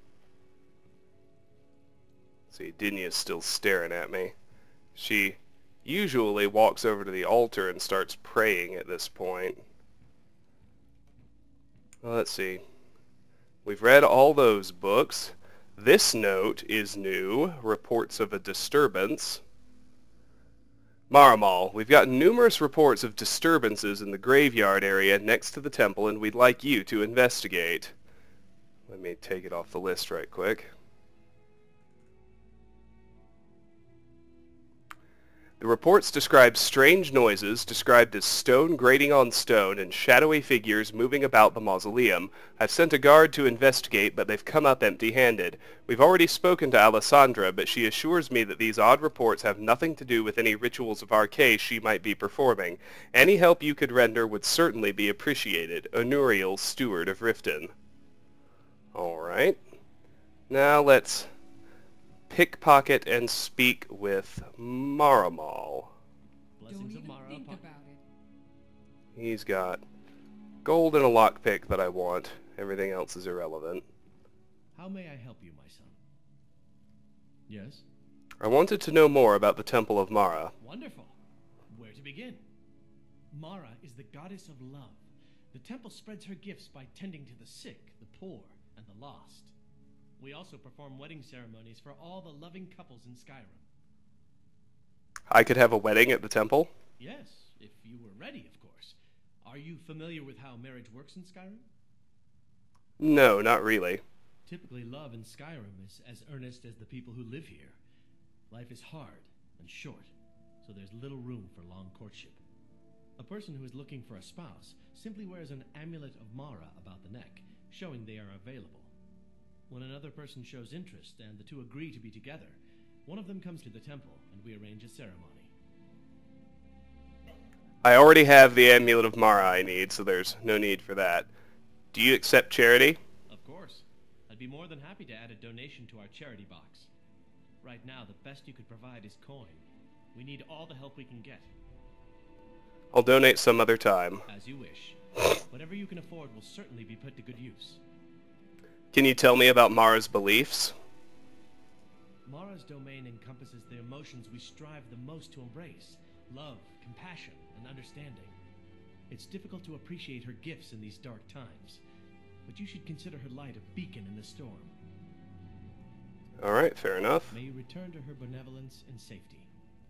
See, Dinya's still staring at me. She usually walks over to the altar and starts praying at this point. Well, let's see. We've read all those books. This note is new. Reports of a disturbance. Maramal, we've got numerous reports of disturbances in the graveyard area next to the temple, and we'd like you to investigate. Let me take it off the list right quick. The reports describe strange noises, described as stone grating on stone and shadowy figures moving about the mausoleum. I've sent a guard to investigate, but they've come up empty-handed. We've already spoken to Alessandra, but she assures me that these odd reports have nothing to do with any rituals of Arcais she might be performing. Any help you could render would certainly be appreciated. Honorial, Steward of Riften. Alright. Now let's pickpocket and speak with Maramal. Don't even think about it. He's got gold and a lockpick that I want. Everything else is irrelevant. How may I help you, my son? Yes? I wanted to know more about the Temple of Mara. Wonderful. Where to begin? Mara is the goddess of love. The temple spreads her gifts by tending to the sick, the poor, and the lost. We also perform wedding ceremonies for all the loving couples in Skyrim. I could have a wedding at the temple? Yes, if you were ready, of course. Are you familiar with how marriage works in Skyrim? No, not really. Typically, love in Skyrim is as earnest as the people who live here. Life is hard and short, so there's little room for long courtship. A person who is looking for a spouse simply wears an amulet of Mara about the neck, showing they are available. When another person shows interest and the two agree to be together, one of them comes to the temple and we arrange a ceremony. I already have the amulet of Mara I need, so there's no need for that. Do you accept charity? Of course. I'd be more than happy to add a donation to our charity box. Right now, the best you could provide is coin. We need all the help we can get. I'll donate some other time. As you wish. Whatever you can afford will certainly be put to good use. Can you tell me about Mara's beliefs? Mara's domain encompasses the emotions we strive the most to embrace. Love, compassion, and understanding. It's difficult to appreciate her gifts in these dark times, but you should consider her light a beacon in the storm. Alright, fair enough. May you return to her benevolence and safety.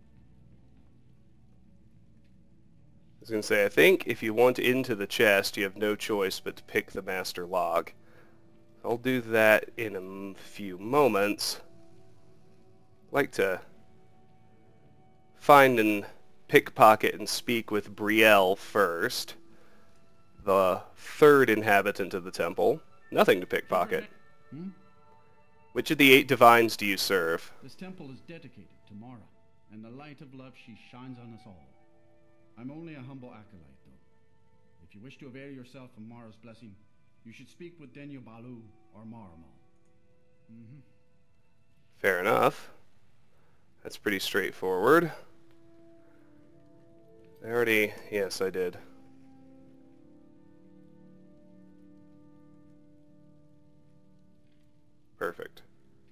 I was going to say, I think if you want into the chest, you have no choice but to pick the master lock. I'll do that in a few moments. I'd like to find and pickpocket and speak with Brielle first, the third inhabitant of the temple. Nothing to pickpocket. Hmm? Which of the eight divines do you serve? This temple is dedicated to Mara, and the light of love she shines on us all. I'm only a humble acolyte, though. If you wish to avail yourself of Mara's blessing, you should speak with Denya Balu or Maramal. Mm-hmm. Fair enough. That's pretty straightforward. I already... Yes, I did. Perfect.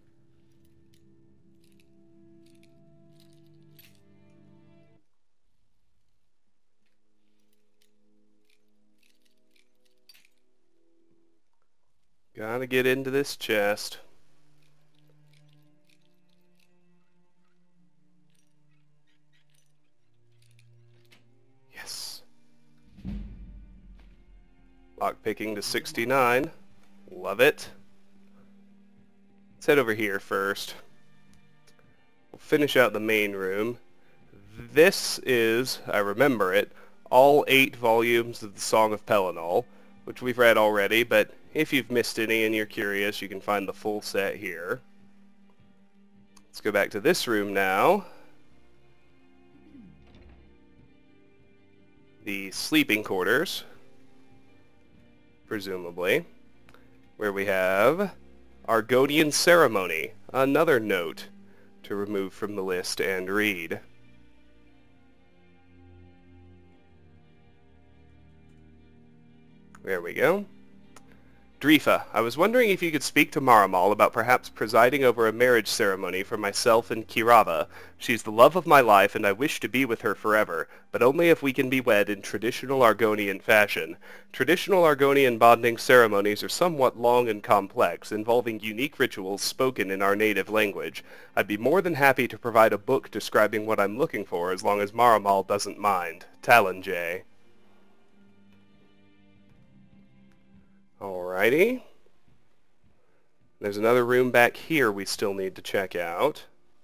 Gotta get into this chest. Yes. Lockpicking to sixty-nine. Love it. Let's head over here first. We'll finish out the main room. This is, I remember it, all eight volumes of the Song of Pelennor, which we've read already, but if you've missed any and you're curious, you can find the full set here. Let's go back to this room now. The sleeping quarters, presumably, where we have Argonian Ceremony, another note to remove from the list and read. There we go. Drifa, I was wondering if you could speak to Maramal about perhaps presiding over a marriage ceremony for myself and Kirava. She's the love of my life, and I wish to be with her forever, but only if we can be wed in traditional Argonian fashion. Traditional Argonian bonding ceremonies are somewhat long and complex, involving unique rituals spoken in our native language. I'd be more than happy to provide a book describing what I'm looking for, as long as Maramal doesn't mind. Talon J. Alrighty. There's another room back here we still need to check out.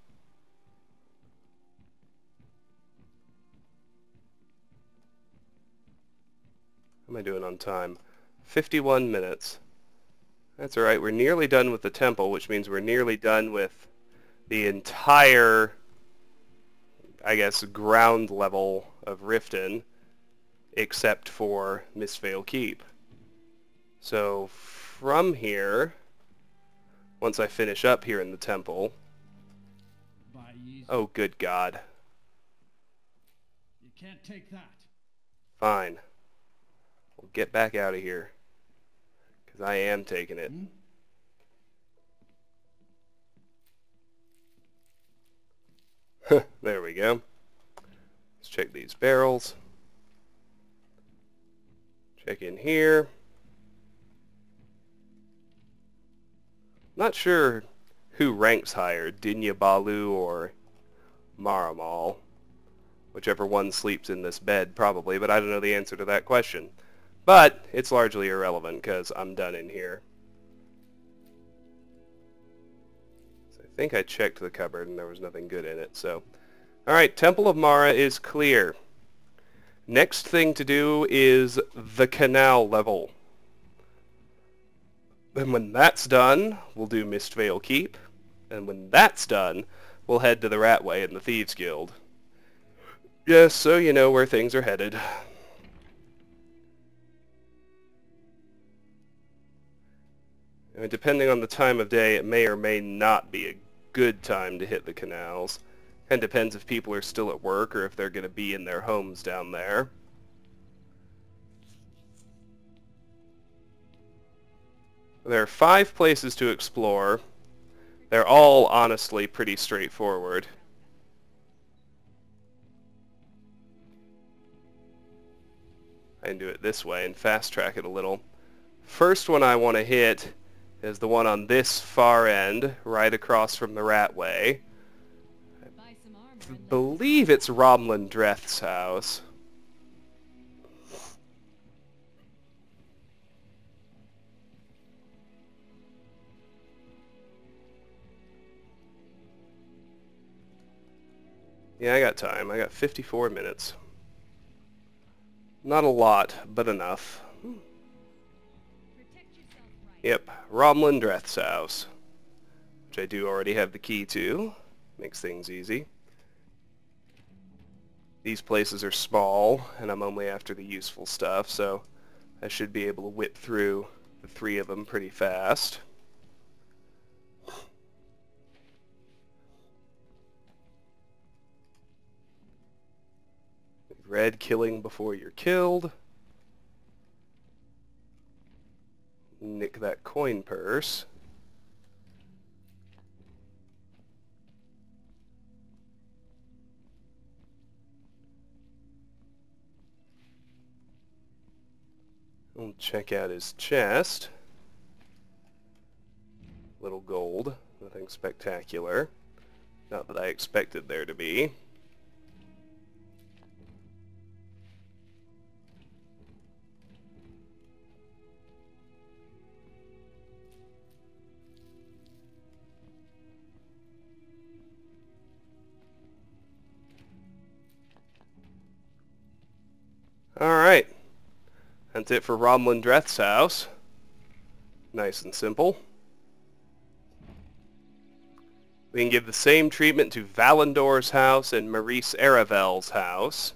How am I doing on time? fifty-one minutes. That's alright, we're nearly done with the temple, which means we're nearly done with the entire, I guess, ground level of Riften, except for Mistveil Keep. So, from here, once I finish up here in the temple... Oh, good God. You can't take that. Fine. We'll get back out of here. Because I am taking it. Hmm? There we go. Let's check these barrels. Check in here. Not sure who ranks higher, Dinya Balu or Maramal. Whichever one sleeps in this bed, probably, but I don't know the answer to that question. But it's largely irrelevant, because I'm done in here. So I think I checked the cupboard and there was nothing good in it, so... Alright, Temple of Mara is clear. Next thing to do is the canal level. And when that's done, we'll do Mistveil Keep. And when that's done, we'll head to the Ratway and the Thieves Guild. Yes, so you know where things are headed. I mean, depending on the time of day, it may or may not be a good time to hit the canals. And depends if people are still at work or if they're going to be in their homes down there. There are five places to explore. They're all, honestly, pretty straightforward. I can do it this way and fast track it a little. First one I want to hit is the one on this far end, right across from the Ratway. I believe it's Romlyn Dreth's house. Yeah, I got time. I got fifty-four minutes. Not a lot, but enough. Yep, Romlyn Dreth's house, which I do already have the key to. Makes things easy. These places are small, and I'm only after the useful stuff, so I should be able to whip through the three of them pretty fast. Red killing before you're killed. Nick that coin purse. We'll check out his chest. Little gold. Nothing spectacular. Not that I expected there to be. That's it for Romlyn Dreth's house. Nice and simple. We can give the same treatment to Valindor's house and Marise Aravel's house.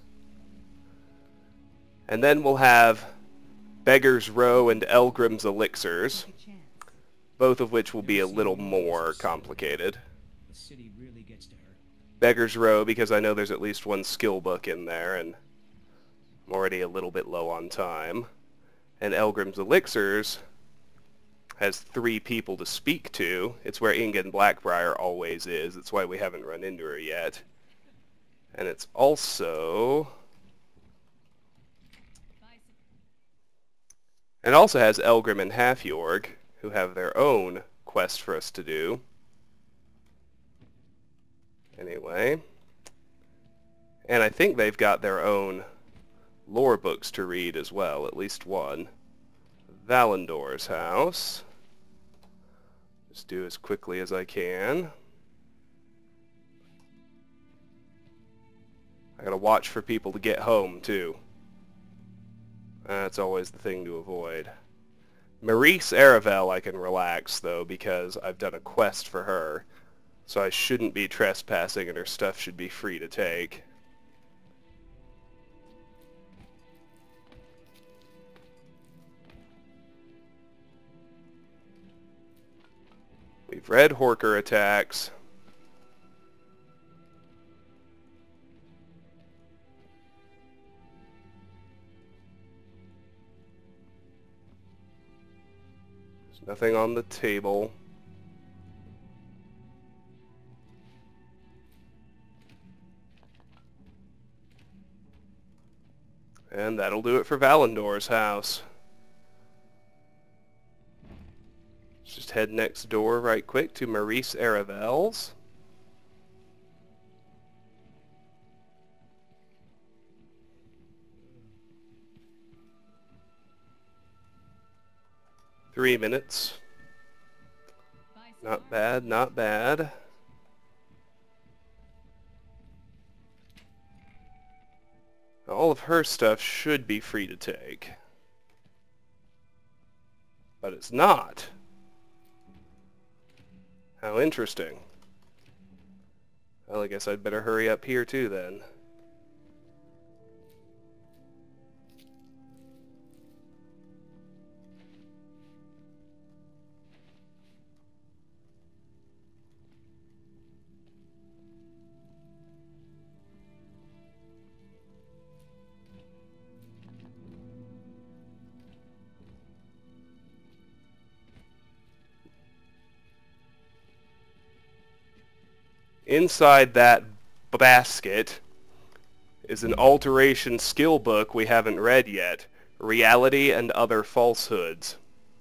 And then we'll have Beggar's Row and Elgrim's Elixirs, both of which will be a little more complicated. The city really gets to her. Beggar's Row, because I know there's at least one skill book in there, and I'm already a little bit low on time. And Elgrim's Elixirs has three people to speak to. It's where Ingen Black-Briar always is. It's why we haven't run into her yet. And it's also... And also has Elgrim and Halfjorg, who have their own quest for us to do. Anyway. And I think they've got their own lore books to read as well, at least one. Valindor's house. Just do as quickly as I can. I gotta watch for people to get home, too. That's always the thing to avoid. Marise Aravel I can relax, though, because I've done a quest for her. So I shouldn't be trespassing, and her stuff should be free to take. We've read Horker attacks. There's nothing on the table. And that'll do it for Valindor's house. Just head next door right quick to Marise Aravel's. Three minutes. Not bad, not bad. All of her stuff should be free to take. But it's not. How interesting. Well, I guess I'd better hurry up here too then. Inside that basket is an alteration skill book we haven't read yet. Reality and Other Falsehoods.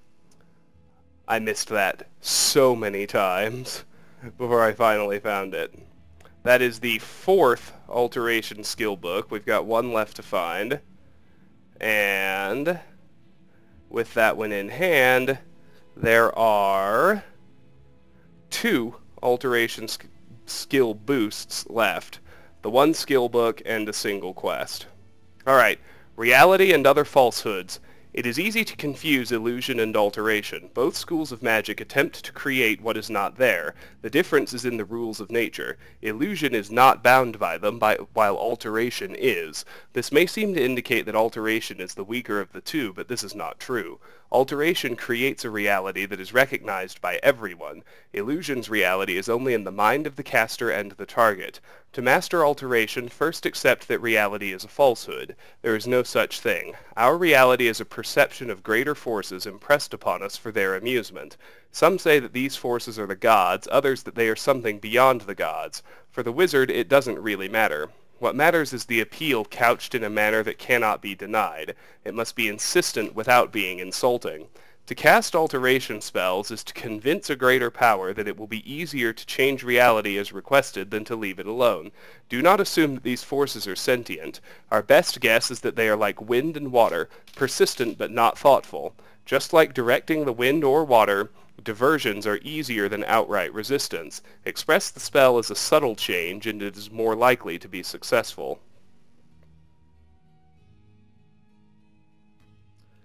I missed that so many times before I finally found it. That is the fourth alteration skill book. We've got one left to find. And with that one in hand, there are two alteration sk skill boosts left. The one skill book and a single quest. Alright, Reality and Other Falsehoods. It is easy to confuse illusion and alteration. Both schools of magic attempt to create what is not there. The difference is in the rules of nature. Illusion is not bound by them, by, while alteration is. This may seem to indicate that alteration is the weaker of the two, but this is not true. Alteration creates a reality that is recognized by everyone. Illusion's reality is only in the mind of the caster and the target. To master alteration, first accept that reality is a falsehood. There is no such thing. Our reality is a perception of greater forces impressed upon us for their amusement. Some say that these forces are the gods, others that they are something beyond the gods. For the wizard, it doesn't really matter. What matters is the appeal couched in a manner that cannot be denied. It must be insistent without being insulting. To cast alteration spells is to convince a greater power that it will be easier to change reality as requested than to leave it alone. Do not assume that these forces are sentient. Our best guess is that they are like wind and water, persistent but not thoughtful. Just like directing the wind or water, diversions are easier than outright resistance. Express the spell as a subtle change, and it is more likely to be successful.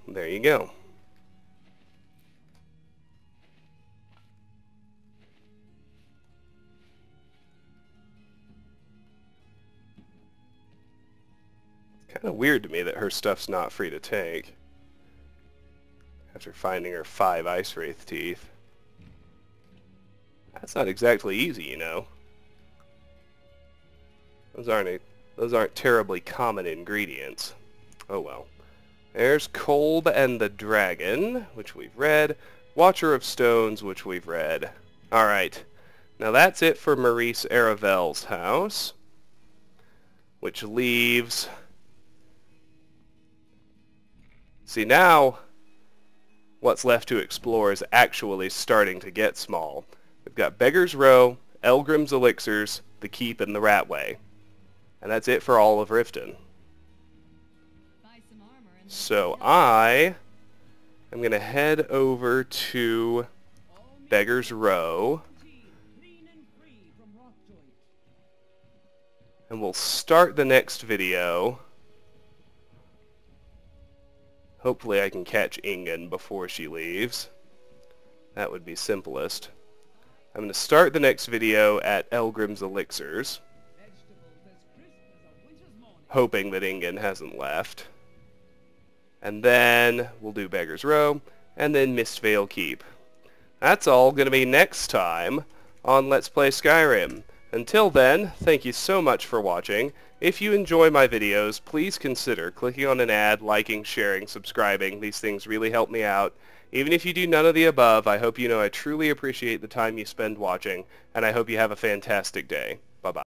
there you go. Kind of weird to me that her stuff's not free to take after finding her five Ice Wraith teeth. That's not exactly easy, you know. Those aren't those aren't terribly common ingredients. Oh well. There's Cold and the Dragon, which we've read. Watcher of Stones, which we've read. Alright. Now that's it for Marise Aravel's house, which leaves... See, now what's left to explore is actually starting to get small. We've got Beggar's Row, Elgrim's Elixirs, the Keep, and the Ratway. And that's it for all of Riften. So I am going to head over to Beggar's Row. And we'll start the next video. Hopefully I can catch Ingen before she leaves. That would be simplest. I'm going to start the next video at Elgrim's Elixirs, hoping that Ingen hasn't left. And then we'll do Beggar's Row, and then Mistvale Keep. That's all going to be next time on Let's Play Skyrim. Until then, thank you so much for watching. If you enjoy my videos, please consider clicking on an ad, liking, sharing, subscribing. These things really help me out. Even if you do none of the above, I hope you know I truly appreciate the time you spend watching, and I hope you have a fantastic day. Bye-bye.